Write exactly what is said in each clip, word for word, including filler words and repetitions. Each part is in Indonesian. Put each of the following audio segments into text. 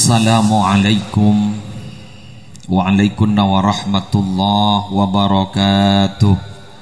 Assalamualaikum Waalaikumsalam warahmatullahi wabarakatuh.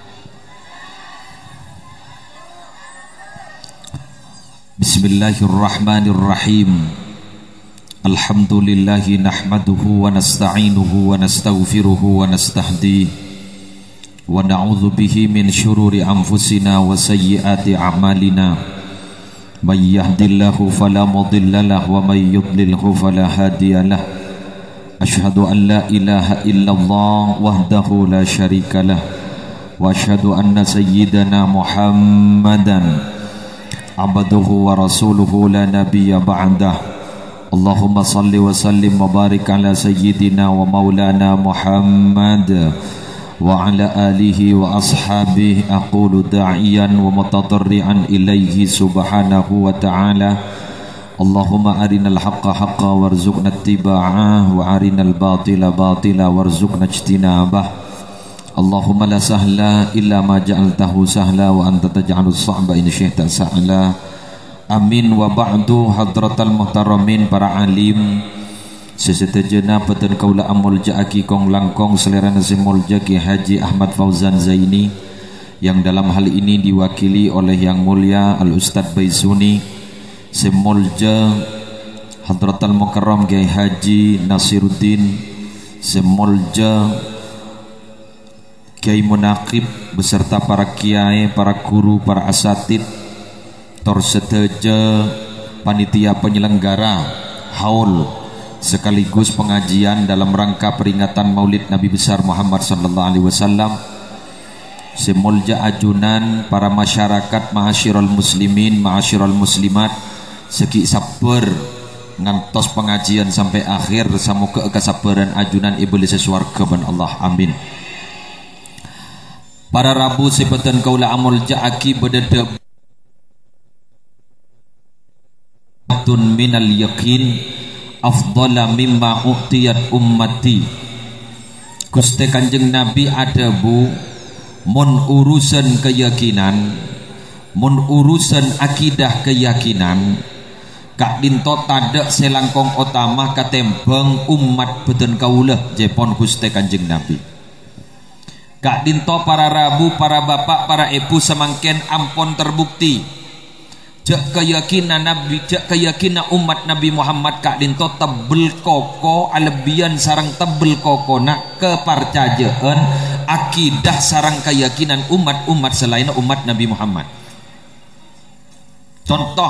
Bismillahirrahmanirrahim. Alhamdulillahi nahmaduhu wa nasta'inuhu wa nastaghfiruhu wa nastahdihi wa na'udzu bihi min syururi anfusina wa sayyiati a'malina. May yahdihillahu fala mudilla lahu wa may yudlilhu fala hadiya lahu. Asyhadu an la ilaha illallah wahdahu la syarika lah wa asyhadu anna sayyidana Muhammadan abduhu wa rasuluhu la nabiyya ba'dah. Allahumma salli wa sallim wa barik ala sayyidina wa maulana Muhammad wa ala alihi wa ashabihi. Aqulu da'iyan wa mutadarri'an ilaihi subhanahu wa ta'ala. Allahumma arinal haqqa haqqa warzuqna ittiba'ah wa arinal batila batila warzuqna ijtinabah. Allahumma la sahla illa ma ja'altahu sahla wa anta taj'alus sa'ba in syi'ta sahla. Amin. Wa ba'du. Hadratal muhtaramin, para alim sesetejana peten kaula amul ja'aki kong langkong selera nasi mulja Ki Haji Ahmad Fauzan Zaini, yang dalam hal ini diwakili oleh Yang Mulia Al Ustadz Baisuni, Semulja Hadratal Mukarram Kiai Haji Nasiruddin, Semulja Kiai Munaqib beserta para kiai, para guru, para asatid, tor seteja panitia penyelenggara haul sekaligus pengajian dalam rangka peringatan Maulid Nabi besar Muhammad sallallahu alaihi wasallam. Semulja ajunan para masyarakat, ma'asyiral muslimin, ma'asyiral muslimat, seki sabar ngantos pengajian sampai akhir, samoga kesabaran ajunan iblis swarga ban Allah, amin. Para Rabu sebeten kaula amul ja'aki bedede tun minal yakin afdala mimma uhtiyat ummati. Gusti Kanjeng Nabi ada bu mun urusan keyakinan, mun urusan akidah keyakinan, kak dinto tadak selangkong utama katembang umat beten kaulah jepon Gusti Kanjeng Nabi. Kak dinto para Rabu, para bapak, para ibu semangken ampon terbukti jak keyakinan Nabi, jak keyakinan umat Nabi Muhammad kak dinto tebel koko alebian sarang tebel koko nak kepercayaan akidah sarang keyakinan umat-umat selain umat Nabi Muhammad. Contoh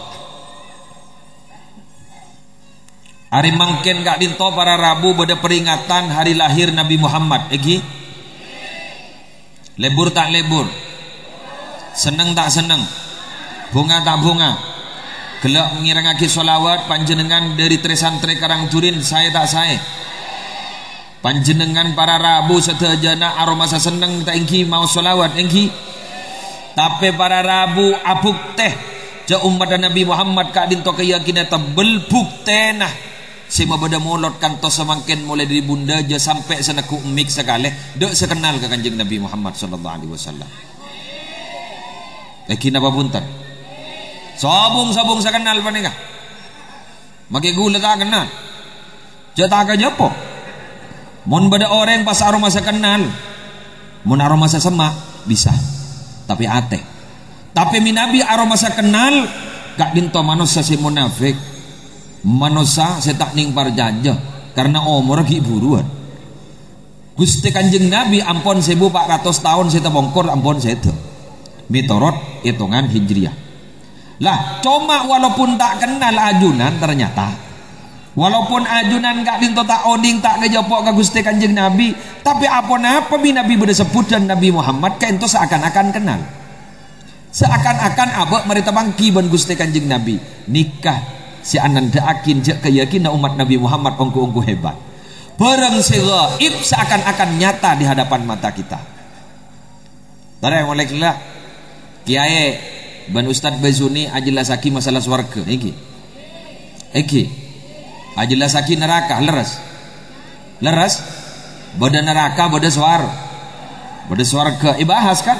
hari mangken kak dinto para Rabu pada peringatan hari lahir Nabi Muhammad egi lebur tak lebur, seneng tak seneng, bunga tak bunga, gelak ngirangake solawat panjenengan dari tresantri Karang Turin, saya tak saya panjenengan para Rabu setejana aroma seneng tak engki mau solawat engki, tapi para Rabu abuk teh ja umat Nabi Muhammad kak dinto keyakinan tebel bukte nah sema beda molot kantos semangken mulai dari bunda aja sampai senaku mik sekali dek sekenal ke Kanjeng Nabi Muhammad sallallahu alaihi wasallam. Eh kina babuntan sabung-sabung sekenal panika make gula tak kenal jataka japo mun beda orang pas aroma sekenal mun aroma sesemak bisa tapi ate tapi minabi aroma sekenal gak dinto manusia si munafik manusia setak ning parjanja karena umur lagi buruan. Gusti Kanjeng Nabi ampun seribu empat ratus tahun saya bongkor ampun saya mitorot hitungan hijriah lah. Cuma walaupun tak kenal ajunan ternyata walaupun ajunan gak dinto tak oding tak ngejopok ke Gusti Kanjeng Nabi, tapi apa-apa bi Nabi bersebut dan Nabi Muhammad kayak itu seakan-akan kenal, seakan-akan abek merita bangki ban Gusti Kanjeng Nabi nikah si ananda akin jak keyakinan umat Nabi Muhammad ongku-ongku hebat barang segaib seakan-akan nyata di hadapan mata kita. Tara yang oleh kila kiai ban Ustadz Baisuni ajelasaki masalah swarga iki iki ajelasaki neraka leres leres boda neraka boda swar boda swarga ibahas kan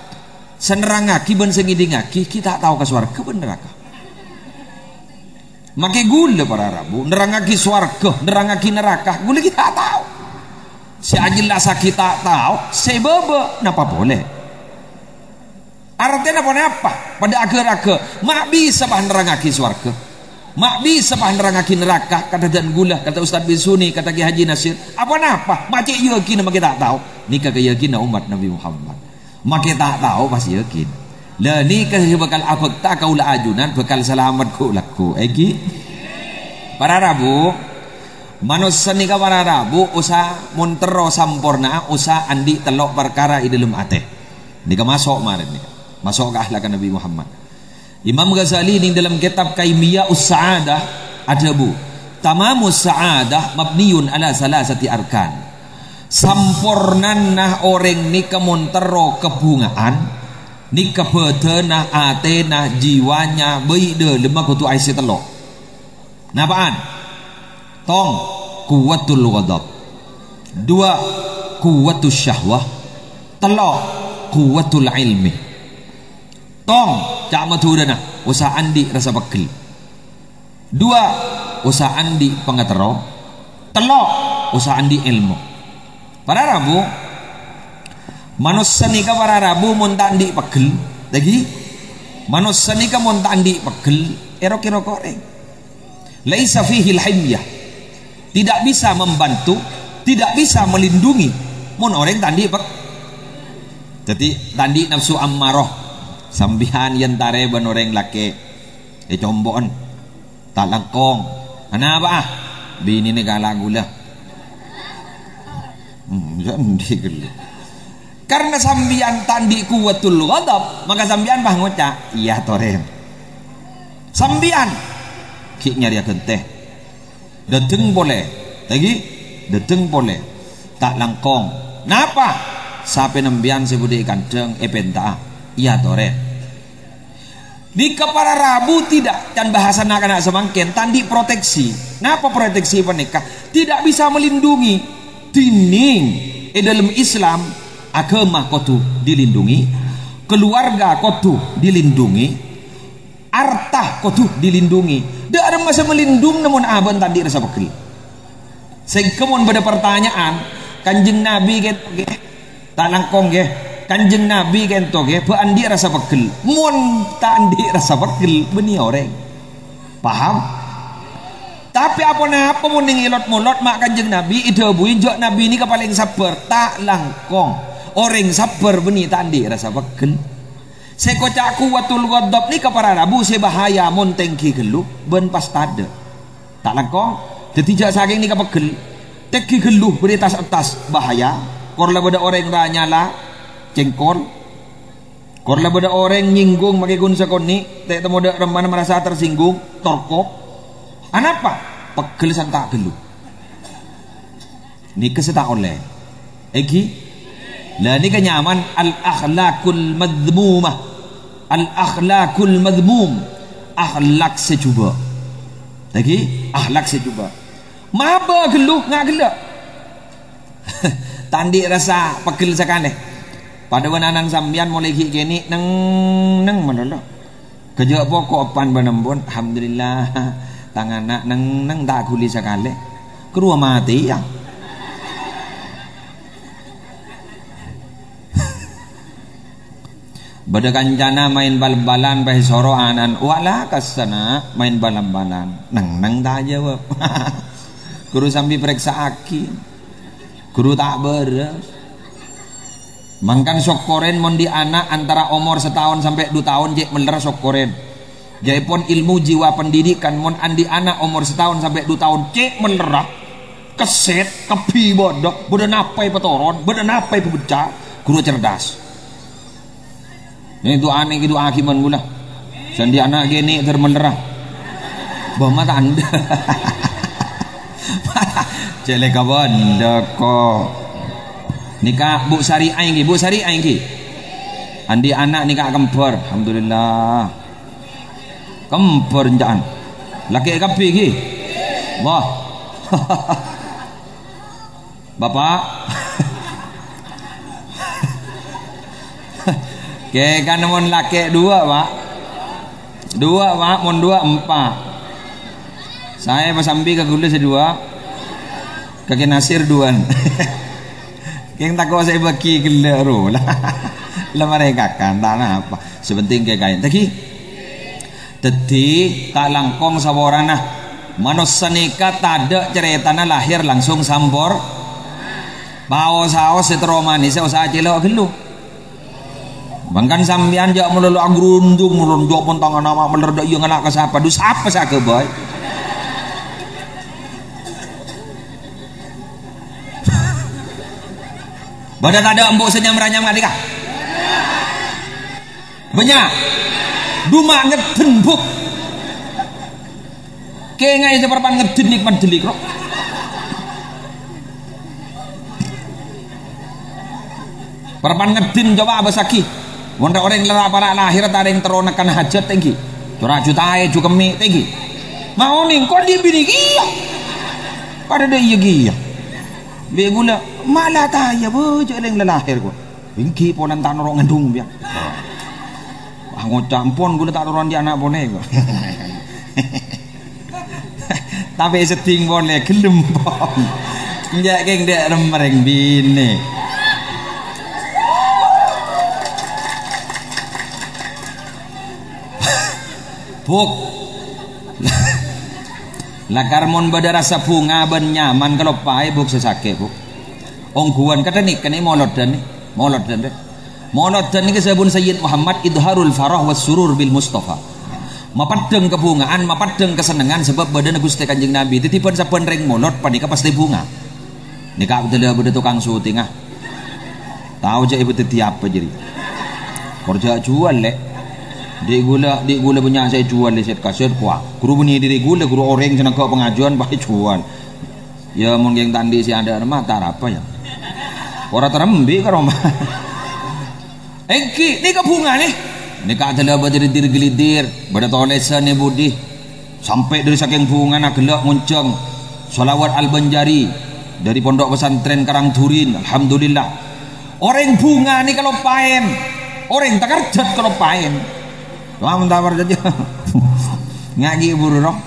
senerangaki ban sengidingaki kita tahu ke swarga ben neraka Make gula para Rabu, nerangaki swarga, nerangaki neraka, gula kita tahu. Si jelas kita tahu, sebab napa boleh. Artinya apa-apa? Pada akhir-akhir, mak bisa bah nerangaki swarga, mak bisa bah nerangaki neraka, kata dan gula, kata Ustaz bin Suni, kata Ki Haji Nasir. Apa-apa? Mak cik yakin, mak kita tahu. Nikah keyakinan umat Nabi Muhammad. Mak kita tahu pasti yakin. Lah ni kasih bakal apa tak kau lah ajunan bakal selamat ku laku. Egi para Rabu manusia ni ka para Rabu usa montero sampurna usa andi telok perkara i dalam ate. Ni ka masuk marin ni. Masuk ke akhlak Nabi Muhammad. Imam Ghazali ni dalam kitab Kaimiyah Us-Sa'adah ada bu. Tamamus sa'adah mabniun ala salasati arkan. Sampurnan nah orang ni ka montero kebungaan ni kebetenah atenah jiwanya beide lemah kutu aisi telok napaan tong kuwatul ghadab, dua kuwatul syahwah, telok kuwatul ilmi. Tong cak matudana usa andi rasa pegel, dua usa andi pengatero, telok usa andi ilmu. Para Rabu manusia nika para Rabu mun tak andi pegel lagi manusia nika mun tak andi pegel erok-erok koreng laisa fihi al-himyah, tidak bisa membantu, tidak bisa melindungi mun orang tak andi pegel. Jadi tandi nafsu ammaroh sambihan yen tare ben orang laki e combon tak langkong ana apa ah bini ni gala gula hmm jadi geli. Karena sambian tandi kuwatul ghadab, maka sambian bah ngocak iya torem. Sambian ki nyari teh. Dedeng boleh. Lagi dedeng boleh. Tak langkong. Napa? Sape nembian sebudi kanceng epenta. Iya torem. Di kepala Rabu tidak dan bahasa nak-nak semangken tandi proteksi. Napa proteksi penikah? Tidak bisa melindungi dining e dalam Islam. Agama kotu dilindungi, keluarga kotu dilindungi, harta kotu dilindungi. Dak ada masa melindung namun aban tadi rasa bekal. Sengkemun pada pertanyaan, Kanjeng Nabi get tak langkong ge, Kanjeng Nabi gento ge, pe andi rasa bekal. Mun tak andi rasa bekal beni orang. Paham? Tapi apa na apa mun ning ilot mulot mak Kanjeng Nabi ide buin jok Nabi ni kepaling sabar tak langkong. Orang sabar beni tandi rasa pegel. Sekocak kuwatul ghadab ni kapara Rabu sebahaya montengki gelu ben pas tade. Tak langkong jadi jak saking ni kapegel. Teki geluh beri tas atas bahaya. Korla beda orang ranyala cengkol. Korla beda orang nyinggung maki kun sakoni tek temu dak remana merasa tersinggung torkop. Anapa? Pegel santak geluh. Ni keseta oleh. Egi lah ni kenyaman al-akhlakul madhmumah, al-akhlakul madhmum, akhlak secuba. Lagi akhlak secuba. Maba geluh ngak gelak. Tandi rasa pegel sakane. Pada wananan sambian mulai ki kene neng neng menolo. Kerja pokok pan benembon alhamdulillah tangan nak neng neng tak kuli sakale. Kerua mati ya. Bada kancana main bal-balan bahi soro anan wala kasana main balan-balan nang nang tak jawab. Guru sambil periksa aki guru tak beres mangkan sokoren mondi anak antara umur setahun sampai dua tahun jek meler sokoren jaipun ilmu jiwa pendidikan mon andi anak umur setahun sampai dua tahun cek melerah keset kepi bodok bodoh napai petoron bodoh napai pebecah guru cerdas. Ini doa ni gitu akiman gula. Sandi anak gini termenerah. Bawa tanda. Celek kawan deko. Nikah Bu Sari aing Bu Sari aing ki. Andi anak nikah kembar. Alhamdulillah. Kembar jangan. Laki kapi ki. Wah. Bapak. Ke kan mon laki dua pak, dua pak, mon dua empat. Saya pasambi ke gula sedua, kaki nasir duan. Yang takut saya bagi gila ro lah. Lah mereka kan tanah apa? Sepenting kayak kain. Tapi, tadi tak langkong saborana. Manusia nikah tak ada ceritanya lahir langsung sampor. Bawa saos setero manis, usaha celok gelu. Bangkan sambian jak melulu agrundung melulu dua pun tangan nama melerdak yang anak kesapa dus apa sah ke boy. Badan ada embuk senyam ranyam ngadika. Banyak. Duma ngeden buk. Kengai seperpan ngeden nikmat delik rok. Perpan ngeden coba apa saki. Wanda orang lara para lahir tak ada yang teronakan hajat tinggi. Curah jutai cukemi tinggi. Mau nih kau di bini iya. Pada dia iya iya. Begula malah taya bojo yang lahir gua. Bingki ponan tak norong ngandung biar. Ah ngocampon gula tak norong di anak bone gua. Tapi seting bone gelem pon. Njak geng dek remereng bini. Buk lakar mon bada rasa bunga ben nyaman kalau pai buk sesake buk ongguan kata nih kene molod dan nih molod dan deh molod dan nih kesebun Sayyid Muhammad idharul farah was surur bil Mustafa mapadeng kebungaan mapadeng kesenangan sebab badan Gusti Kanjeng Nabi titipan saben ring molod padika pasti bunga nikah betul beda tukang syuting ah tahu je ibu titi apa jadi kerja jual lek. Di gula, di gula punya saya jual di set kaset kuah. Guru bunyi diri gula, guru orang senang ke pengajuan baik jual. Ya mungkin tandi si ada nama tak apa ya. Orang terembi ke rumah. Engki, ni ke bunga nih. Ni kata lah jadi diri gelidir, pada tolesan ni budi. Sampai dari saking bunga nak gelak muncang. Salawat Al-Banjari dari Pondok Pesantren Karangturin. Alhamdulillah. Orang bunga ni kalau paen, orang tak kerjat kalau paen. Lama tawar saja ngaji buru rok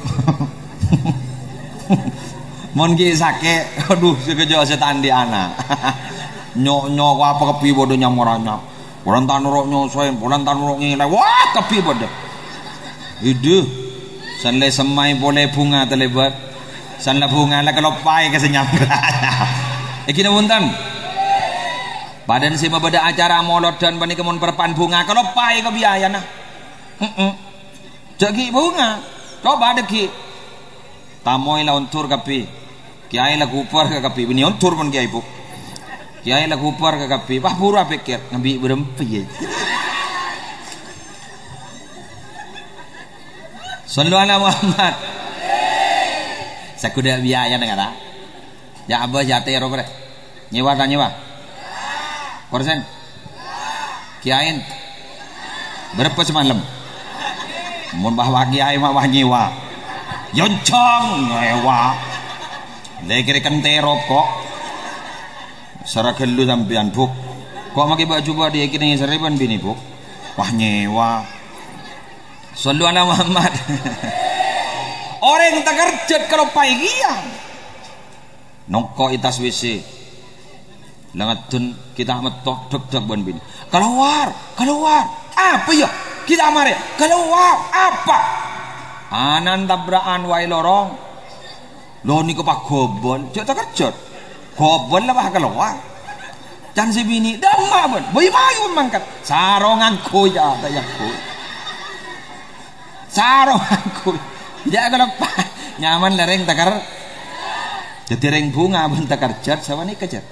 mon ki sake aduh sekejo setan di anak nyok nyok apa kepi bodoh nyamoranya orang tanurok nyosoin orang tanurok ngilai wah kepi bodoh itu sanle semai boleh bunga terlebat sanle bunga lah kalau pai kesenyam iki namuntan badan si mabada acara molot dan bani kemun perpan bunga kalau pai ke biaya nah heeh. Jagi bunga. Coba deki. Tamoy la untur kapi. Kiai la kupar ka kapi. Bini untur pun kiai puk. Kiai la kupar ka kapi. Bah pura pikir ngabi berempi. Sallu ala Muhammad. Sakuda biaya negara. Ya abah jate ro bre. Nyewa ta nyewa? Persen? Kiain. Berapa semalam? Mun bahwa kiai mah wah nyewa yoncong nyewa lekir kentero kok sara gelu sampean buk kok make baju ba dia kini seriban bini buk wah nyewa sallu ala Muhammad. Orang tak kerja kalau paigian nongko itas W C langatun kita metok deg deg ban bini keluar keluar apa ya kita mari keluar apa anan tabrakan wae lorong lo ni kepak gobon cok tak kerjot gobon lah bah keluar can si bini damma bon boy mayu mangkat sarongan koya dayak ko sarongan ko tidak kalau nyaman lereng takar jadi reng bunga bon tak kerjot sawani kejar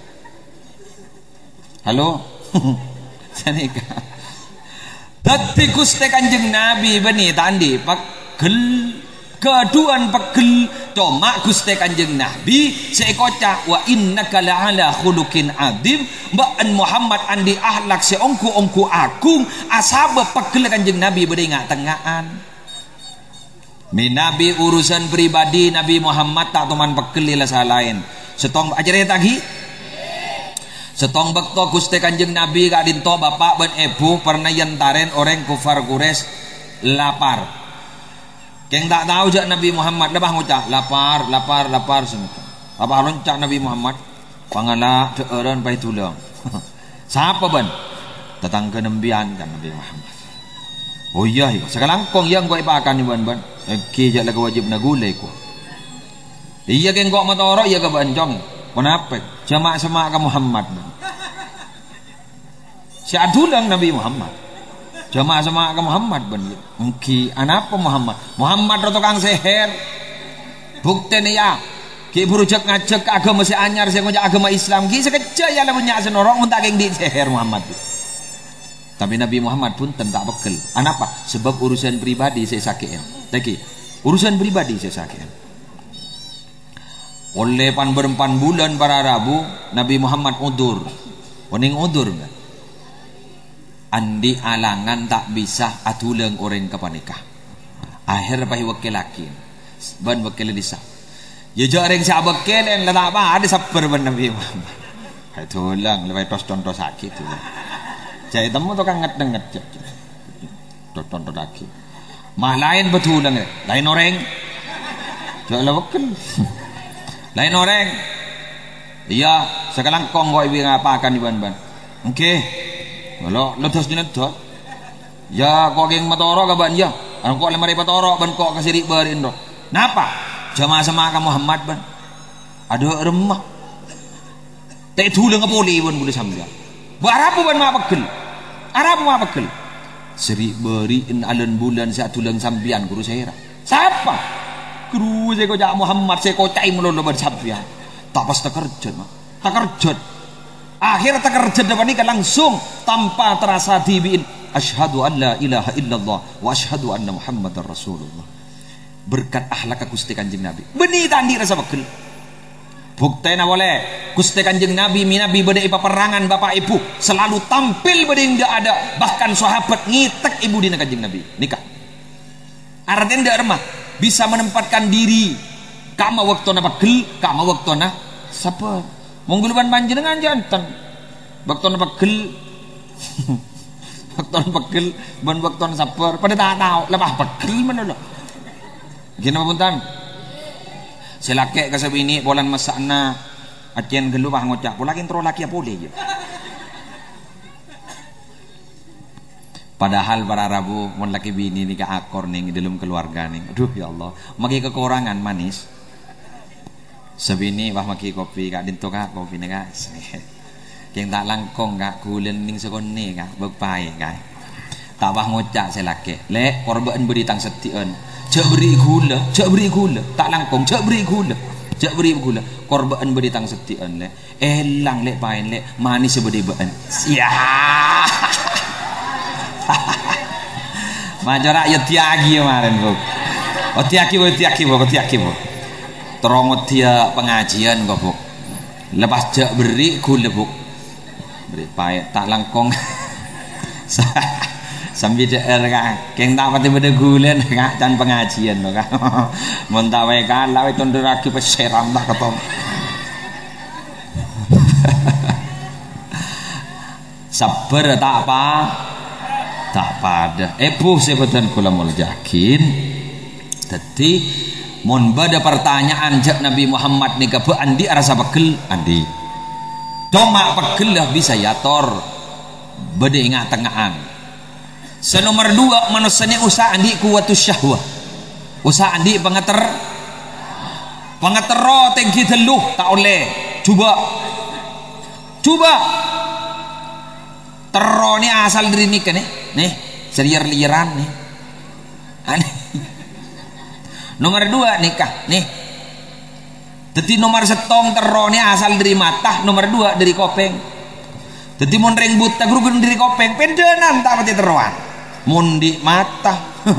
halo sanika Dati Gusti Kanjeng Nabi bani tandi pegel keduan pegel coma Gusti Kanjeng Nabi sekoca wa innaka la'ala khuluqin adzim mbaan Muhammad andi ahlak seongku-ongku agung asaba pegel Kanjeng Nabi bade ngatengaan min Nabi urusan pribadi Nabi Muhammad tak teman pegel lah lain setong acara tagi setong bekto Gusti Kanjeng Nabi kak dinto bapak ben ibu pernah yentaren orang kufar Quraisy lapar Keng tak tahu jak Nabi Muhammad lebah ngucap lapar lapar lapar semua. Apa loncak Nabi Muhammad pangala deeran pai tulang. Siapa ban? Tetangga nembian kan Nabi Muhammad. Oh iya, sekarang kong yang gua ipakan ni ban ban. Eki jak lagu wajib nagulai ko. Iya keng kok matoro iya ke bancong. Kenapa? Jamak semak ke Muhammad. Si adulang Nabi Muhammad. Jamaah sama ke Muhammad ben. Mungkin anapa Muhammad? Muhammad ro tukang seher. Buktene ya. Ki berujak ngajak ke agama si anyar si ngajak agama Islam. Ki sekecil ya punya senorong mun tak di seher Muhammad. Tapi Nabi Muhammad pun tentak bekel. Anapa? Sebab urusan pribadi saya sakit. Taki, urusan pribadi saya sakit. Oleh pan berempan bulan para Rabu Nabi Muhammad udur. Waning udur enggak? Andi alangan tak bisa atulang orang kepanikah. Akhir pahi wakil laki. Ban wakil disa. Ya jarang si abakil yang tak apa ada sabar ban Nabi Muhammad. Hai tulang lepas tos tontos sakit tu. Jadi temu tu kan nget-nget. Tos tontos laki. Mah lain betulang lain orang. Jangan wakil. Lain orang. Iya, sekarang kong kau ibu ngapakan di ban-ban. Okey. Kalau lepas jenis tu, ya kau geng matoro kaban ya, aku kau lemari matoro ban kau kasih riberin do. Napa? Jamaah sama kamu Muhammad ban, ada remah. Tak tulang apa boleh ban boleh sambil. Barapu ban ma pegel, Arapu ma pegel. Seri beriin alun bulan saya tulang sambian guru saya. Siapa? Guru saya kau jak Muhammad saya kau cai melulu ban sambian. Tak pas tak kerja mah, tak kerja. Akhir tak kerja depan ini langsung tanpa terasa dibiin asyhadu an la ilaha illallah wa asyhadu anna muhammadar rasulullah. Berkat akhlak Gusti Kanjeng Nabi benih tandi rasa begel buktena boleh Gusti Kanjeng Nabi minabi beda peperangan bapak ibu selalu tampil beda yang tidak ada, bahkan sahabat ngitek ibu dina Kanjeng Nabi nikah artinya tidak remah bisa menempatkan diri kama waktu na begel kama waktu na sabar. Mengguluban panjenengan jantan waktu pegel waktu pegel ban waktu sabar pada tak tahu lepas pegel mana lo gini punten selakek kasabini polan masakna acen gelu bah ngocak pula intro laki apa boleh je. Padahal para Rabu mon laki bini nikah akor ning dalam keluarga ning aduh ya Allah magi kekurangan manis sebini wah maki kopi kak dinto kak kopi nih kak yang tak langkong kak kulen ning sekone kak bepai kak tak wah ngocak selake le korban beri tang setian cak beri gula cak beri gula tak langkong cak beri gula cak beri gula korban beri tang setian le elang le pain le manis sebedi ben ya majorak ya tiagi kemarin bu oh tiagi bu tiagi bu tiagi bu terongot dia pengajian kok bu lepas jak beri gula bu beri payah tak langkong sambil der kak keng tak pati beda gula kak dan pengajian loh kak mentawai kan lawe tundur lagi peseram lah ketong sabar tak apa tak pada epuh sebutan kula mul yakin jadi mun bada pertanyaan jak Nabi Muhammad nika be andi rasa pegel andi cuma pegel lah bisa yator beda ingat tengahan senomor dua manusia usaha andi kuwatus syahwah usaha andi pengeter pengetero tinggi teluh tak oleh coba coba tero ni asal dari nikah nih nih seliar-liaran nih aneh. Nomor dua nikah nih. Jadi nomor setong terone asal dari mata, nomor dua dari kopeng. Jadi mon reng buta guru dari kopeng, pendenan tak pati teruan. Mon di mata.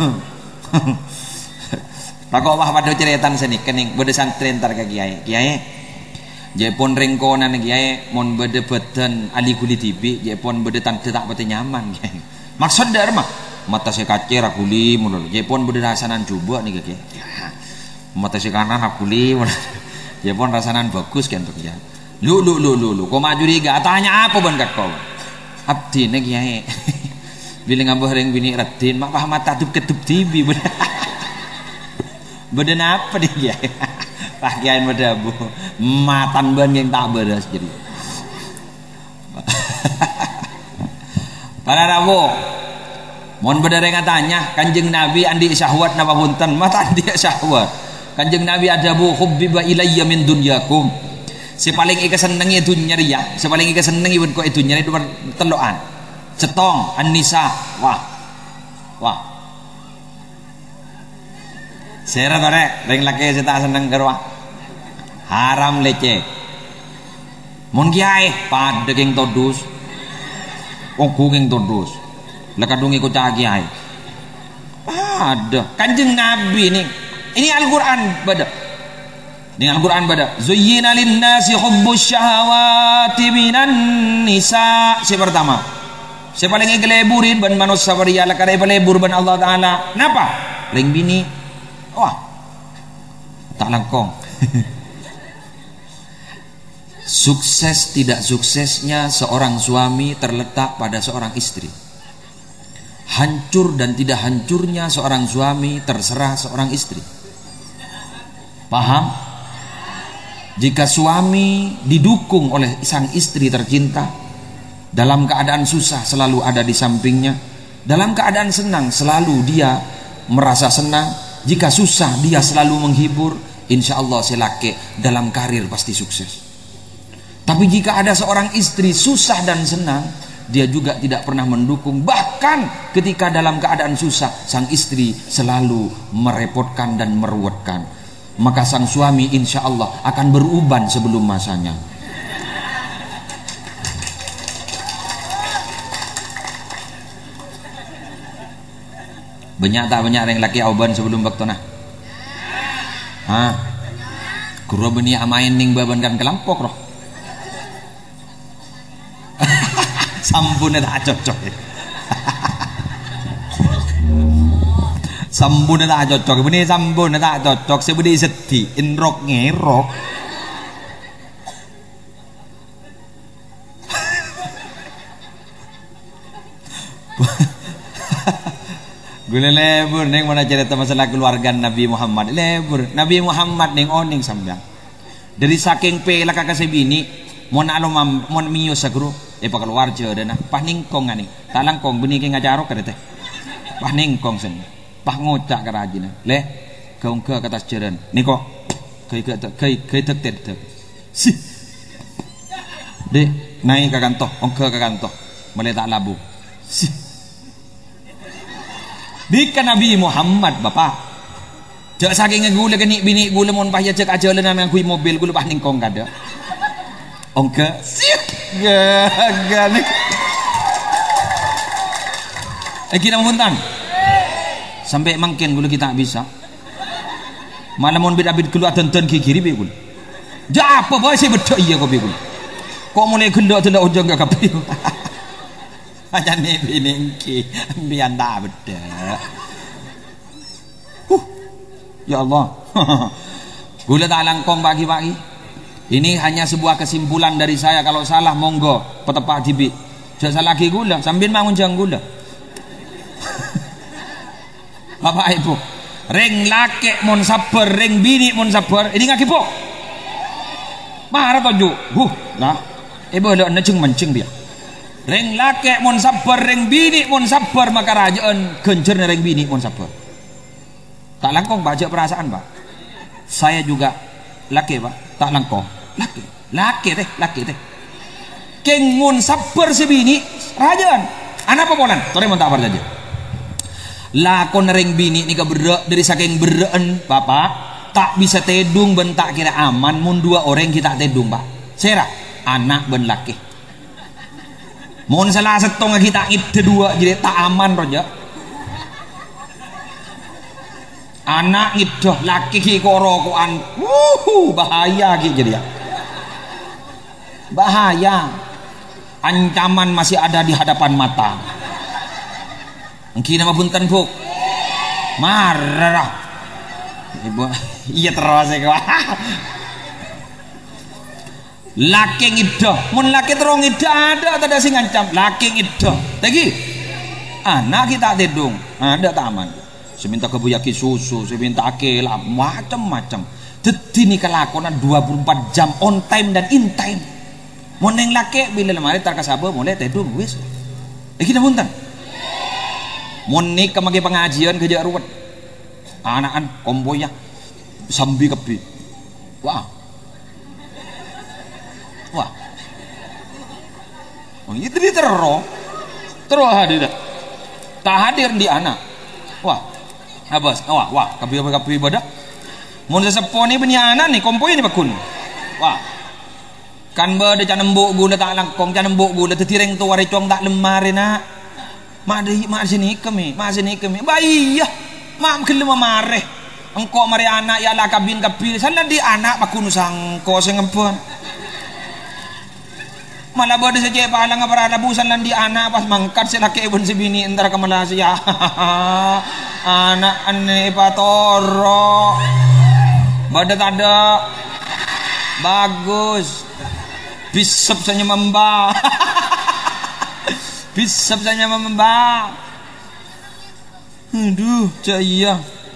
Pakok wah pada ceretan seni kening bede santren tar ka kiai. Kiai. Jepon reng konan kiai mon bede beten ali kulit tibi, jepon bede tan tak pati nyaman kiai. Maksud dar mah mata saya kacer aku li mundur Jepon beda rasanan coba nih kaki mata saya kanan aku li Jepon rasanan bagus kan tuh ya lu lu lu lu lu kau maju diga tanya apa ban kat kau abdi nih kiai bilang ngambah ring bini radin mak paham mata tuh ketup tibi Beden apa dia? Pakaian berdabu. Matan ban yang tak beres jadi. Para rawo. Mohon berdere katanya Kanjeng Nabi andi syahwat napa punten? Mata andi syahwat. Kanjeng Nabi ada bu hubbiba ilayya min dunyakum. Si paling ika senengi dunya riya, si paling ika senengi ben kok dunya itu telokan. Cetong, an-nisa. Wah. Wah. Sera bare, ring laki saya tak seneng kerwa. Haram lece. Mun kiai pada king todus. Wong king todus. Lekadung ikut cah kiai. Ada Kanjeng Nabi nih. Ini Al-Qur'an pada. Ini Al-Qur'an pada. Zuyyina lin-nasi hubbus syahawati minan nisa. Si pertama. Si paling ngeleburin ban manusia waria lakare pelebur ban Allah taala. Napa? Ring bini. Wah. Tak langkong. Sukses tidak suksesnya seorang suami terletak pada seorang istri. Hancur dan tidak hancurnya seorang suami terserah seorang istri. Paham? Jika suami didukung oleh sang istri tercinta, dalam keadaan susah selalu ada di sampingnya, dalam keadaan senang selalu dia merasa senang, jika susah dia selalu menghibur, insya Allah si laki dalam karir pasti sukses. Tapi jika ada seorang istri susah dan senang, dia juga tidak pernah mendukung, bahkan ketika dalam keadaan susah sang istri selalu merepotkan dan meruwetkan, maka sang suami insya Allah akan beruban sebelum masanya. Banyak tak banyak yang laki auban sebelum waktu nah? Hah? Guru beni amain ning baban kan kelampok roh. Sambunnya tak cocok. Sambunnya tak cocok. Beni sambunnya tak cocok. Sebudi sedih. Inrok ngerok. Gue lebur neng mana cerita masalah keluarga Nabi Muhammad. Lebur Nabi Muhammad neng oning sambil. Dari saking pelak kakak sebini, mau nak lo mau mius agro. Eh pak keluar je dana. Pah ningkong ngani. Talang kong beni keng ngajarok kada teh. Pah ningkong sen. Pah ngocak kerajina. Le, kau ke atas jalan. Niko, kai ke kai kai tek tek tek. Si. De, naik ke kantor. Ongke ke kantor. Meletak labu. Si. Bika Nabi Muhammad bapak. Cak saking ngegula kenik bini gula mon pah ya cek aja lenan ngakui mobil gula pah ningkong kada. Ongke siap gak nih. Eh kita muntan sampai mangken gula kita bisa malam mon beda beda keluar tonton kiri be gula. Ja apa boy sih betul iya kok be gula. Kok mulai gendok tenda ujung gak kapi. Aja nih biningki bian dah beda. Uh, ya Allah. Gula tak langkong pagi-pagi. Ini hanya sebuah kesimpulan dari saya. Kalau salah monggo petepak dibi. Jangan salah lagi gula sambil bangun jang gula. Bapak Ibu, ring laki mon sabar, ring bini mon sabar. Ini ngaki po. Marah toju. Huh, nah. Ibu lo neceng menceng dia. Ring laki mon sabar, ring bini mon sabar, maka rajaan gencer ring bini mon sabar. Tak langkong baca perasaan pak. Saya juga laki pak. Tak langkong. Laki, laki teh, laki teh. Keng mun sabar sebini, rajaan. Anak apa polan? Tore mun tak apa aja. Lakon ring bini nika berek dari saking bereen, bapak tak bisa tedung ben tak kira aman. Mun dua orang kita tedung pak. Sera, anak ben laki. Mun salah setong kita ide dua jadi tak aman roja. Anak itu laki ki korokoan, wuhu bahaya gitu jadi ya. Bahaya, ancaman masih ada di hadapan mata. Mungkin nama punten buk, marah. Ibu, iya terus ya. Laki itu, mun laki terong itu ada ada sing ngancam. Laki itu, lagi anak kita tedung, ada taman. saya minta kebuyaki susu, saya minta akela, macam-macam. Jadi ini kelakonan dua puluh empat jam on time dan in time. Mau neng laki bila lemari tar kasaba mulai tedung wis. Eh kita punten. Mau nikah magi pengajian kerja ruwet. Anakan komboya sambi kepi. Wah. Wah. Oh itu dia terro. Terus hadir. Tak hadir di anak. Wah. Abas. Wah, wah, kepi kepi ibadah. Mun seseponi punya anak nih kompoy ni bakun. Wah. Kan bade can embuk gula tak langkong can embuk gula tetireng tu wari cong tak lemari nak. Mak dehi mak sini kami, mak sini kami. Baiyah. Mak kelima mareh. Engkau mari anak ya lah kabin kapil. Sana di anak bakun sangko sengempun. Malah bade saja palang para busan lan di anak pas mangkat silaki ibun si bini entar ke Malaysia. Anak ane patoro. Bade ada bagus. Bisep saja membah. Bisep saja membah. Aduh, caya.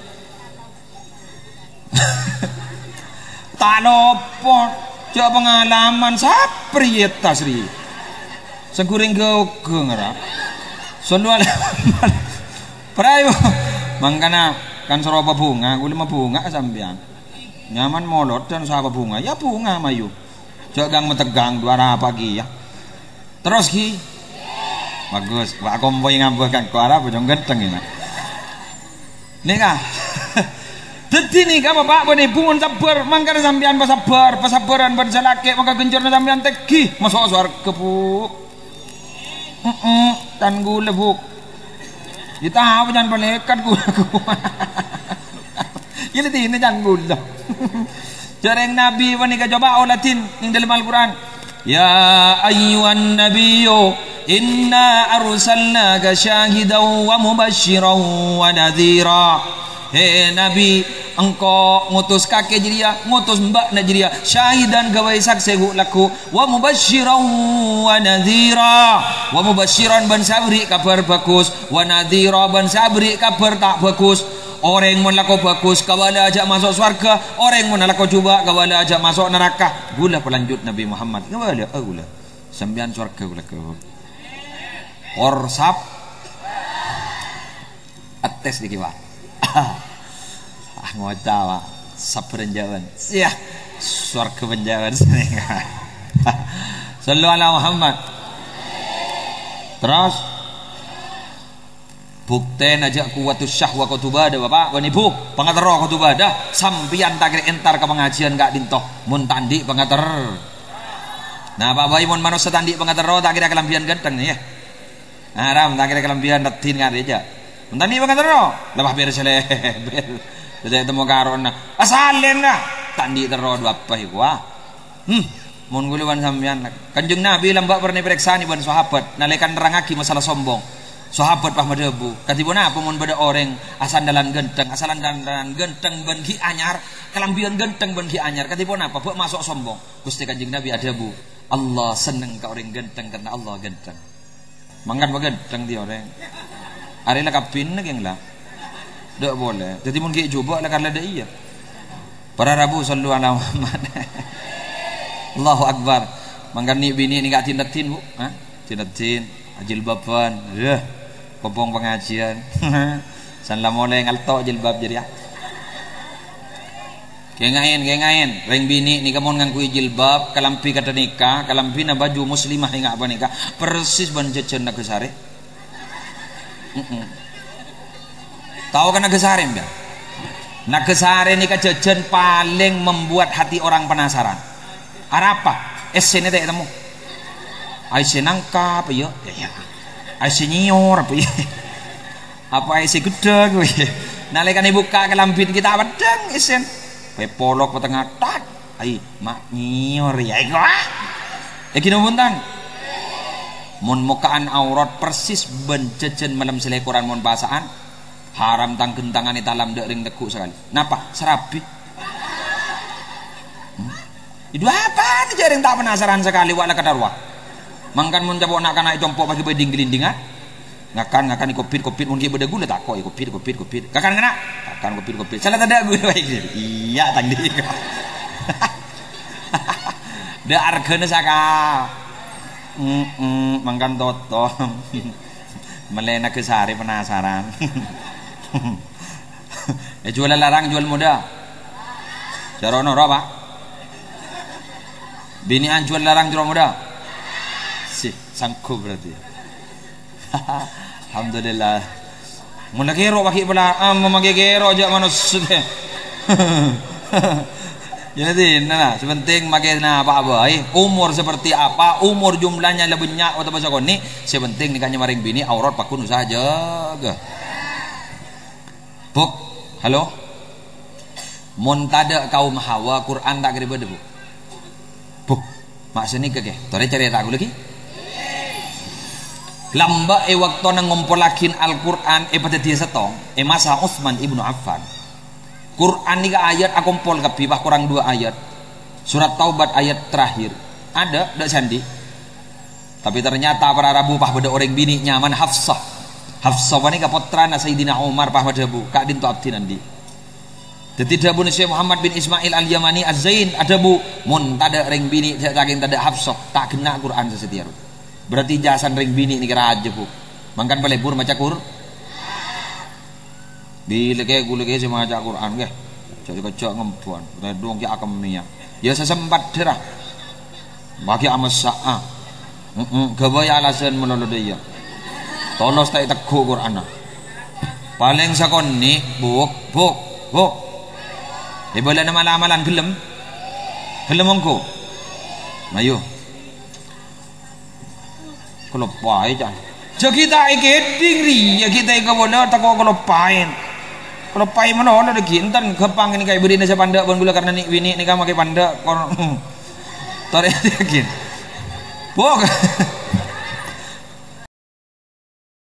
Tak lopot. Cak pengalaman sapri tasri. Seguring ke ngara. Sondual. Prayo. Mangkana kan soropa bunga, guli mah bunga sampean. Nyaman molot dan sapa bunga. Ya bunga mayu. Cak gang metegang dua arah pagi ya. Terus ki. Bagus. Wak kompoy ngambah kan ku arah bojong genteng ini. Nika. Jadi nih kan bapak bani pungun sabar, mangkana sampean pasabar, pasabaran ban salake maka genjorna sampean tegi masuk swarga bu. Heeh, tan gula bu. Kita apa jangan penekat gula gula. Ini tini jangan gula. Jareng Nabi bani ka coba olatin ning dalam Al-Qur'an. Ya ayyuhan nabiyyu inna arsalnaka syahidan wa mubasysyiran wa nadhira. Hei Nabi, engkau ngutus kakek jiria, ngutus mbak najiria, syahidan gawai saksi laku, wa mubasyiran wa nadhira, wa mubasyiran ban sabri kabar bagus, wa nadhira ban sabri kabar tak bagus. Orang yang menlaku bagus, kawala ajak masuk surga. Orang yang menlaku coba, kawala ajak masuk neraka. Gula pelanjut Nabi Muhammad. Kawala, oh gula. Sembilan surga gula kau. Orsap, ates di kiwa. Ah ngocawa sabar jawan sia surga penjawan sallu ala Muhammad. Terus bukten aja kuwatus syahwa kutubada bapak wani buk pangatero kutubada sampian takir entar ke pengajian gak dintoh mun tandi pangater. Nah bapak mun manusia tandi pangatero tak kira kelambian ganteng ya. Nah ram tak kira kelambian retin kan aja. Tadi pangatero lepas beres leber. Jadi temu karona asalin lah tandi tero dua apa iku ah. Hmm mun guluan sampean Kanjeng Nabi lambak pernah periksani ban sahabat nalekan nerangaki masalah sombong. Sahabat pah madebu katipun apa mun beda orang asandalan genteng asalan dandan genteng ban ki anyar kelambian genteng ban ki anyar katipun apa buat masuk sombong. Gusti Kanjeng Nabi ada bu Allah seneng ka orang genteng karena Allah genteng. Mangkat ba genteng ti orang. Ari lah kapin na lah, tak boleh. Jadi mungkin coba lah karena ada iya. Para Rabu sallu ala Muhammad. Allahu Akbar. Mangkan ni bini ni gak tindatin bu, ah tindatin, jilbaban, deh, popong pengajian. Salam oleh ngalto jilbab jadi ya. Kengain, kengain. Reng bini ni kamu ngangkui jilbab, kalampi kata nikah, kalampi na baju muslimah ingat apa nikah, persis ban jajan nak kesare. Mm -mm. Tahu kan Nagasari enggak? Nagasari ini jajan paling membuat hati orang penasaran. Apa? Es ini tak ketemu. Ais nangka apa ya? Ya. Ais nyior apa ya? Apa ais gede gue? Nalekan dibuka kelambin kita pedang isen. Pepolok ke tengah tak. Ai mak nyior ya iku ah. Ya kino buntan. Mun mukaan aurat persis ben jajan malam selekoran mun basaan haram tang gentangan di talam dek ring tekuk sekali. Napa? Serabi. Hmm? Itu apa nih jaring tak penasaran sekali wala kadarwa. Mangkan mun cabok nak kana compok pagi beding gelindingan. ngakan ngakan di kopit kopit mungkin beda gula tak kok kopit kopit kopit kakan kena kakan kopit kopit salah tak ada gula baik iya tadi dah argana saka mm -mm, mangkan toto melena ke sari penasaran ya jual larang jual muda jarono apa binian jual larang jual muda sih sanggup berarti alhamdulillah mun kero pakai pula am memakai kero aja manusia jadi nah sepenting pakai nah apa apa umur seperti apa umur jumlahnya lebih banyak atau bahasa koni sepenting nikahnya maring bini aurat pakun saja ke buk halo mun tada kaum Hawa Quran tak kira beda buk buk maksudnya ke ke tore cerita aku lagi lamba e waktu nang ngumpulakin Al-Quran e pada dia setong e masa Utsman ibnu Affan Quran ni ayat aku kumpul kapi bah kurang dua ayat surat Taubat ayat terakhir ada dak sandi tapi ternyata para Rabu pah beda orang bini nyaman Hafsah Hafsah wani ka putrana Sayyidina Umar pah beda bu kak dintu abdi nandi jadi dabu Syekh Muhammad bin Ismail Al-Yamani Az-Zain ada bu mun tada ring bini saking tada Hafsah tak kena Quran sesetiar berarti jasan ring bini ni kira aja bu mangkan pelebur maca Qur di leke gule ke sama maca Quran ke cocok-cocok ngempuan redong ki akam niya ya sesempat derah bagi amas sa'a heeh gawaya alasan menolong dia tonos tak teguh Quran paling sakoni buk buk buk di bulan amalan gelem gelem mongko ayo kalau pakai jangan. Jadi kita ikeding ri, ya kita ikut bola tak kau kalau pakai, kalau pakai mana orang ada gintan kepang ini kayak beri nasi panda pun gula karena ni bini ni kan pakai panda, kau, tarik lagi, bok.